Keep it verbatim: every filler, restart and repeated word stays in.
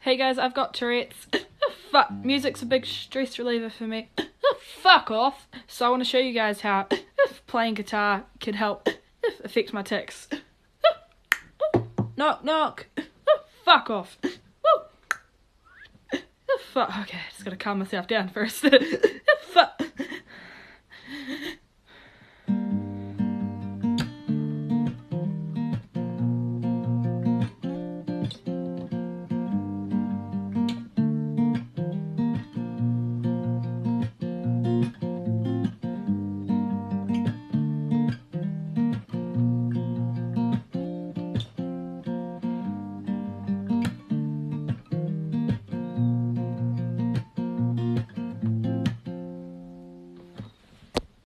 Hey guys, I've got Tourette's. Fuck, music's a big stress reliever for me. Fuck off. So I want to show you guys how playing guitar can help affect my tics. Knock, knock. Fuck off. Fuck, okay, just gotta calm myself down first.